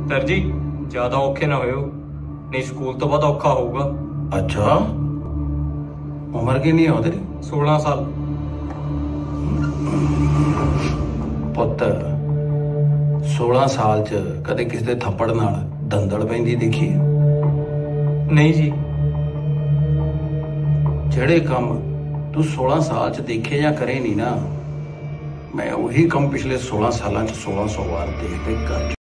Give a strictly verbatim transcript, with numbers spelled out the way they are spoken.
Sir जी ज्यादा औखे ना होयो, नहीं स्कूल तो बहुत औखा होगा। अच्छा, उम्र कितनी है तेरी? सोलह साल। पुत सोलह साल च कदे किसी दे थप्पड़ नाल दंदड़ पैंदी देखी? नहीं जी। जेड़े काम तू सोलह साल च देखे या करे नहीं ना, मैं वही काम पिछले सोलह साल च सोलह सौ बार देख देख कर